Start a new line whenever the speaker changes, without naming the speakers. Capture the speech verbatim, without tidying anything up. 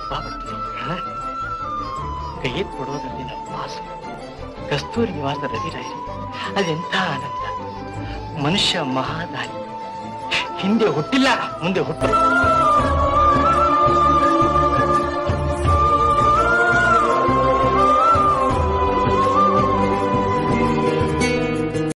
ಕೈ ಕೊಡೋದ್ರಲ್ಲಿ ನಮ್ಮ ವಾಸು ಕಸ್ತೂರಿ ನಿವಾಸ ರವಿರಾಯರು ಅದೆಂಥ ಆನಂದ. ಮನುಷ್ಯ ಮಹಾದಾನಿ, ಹಿಂದೆ ಹುಟ್ಟಿಲ್ಲ ಮುಂದೆ ಹುಟ್ಟ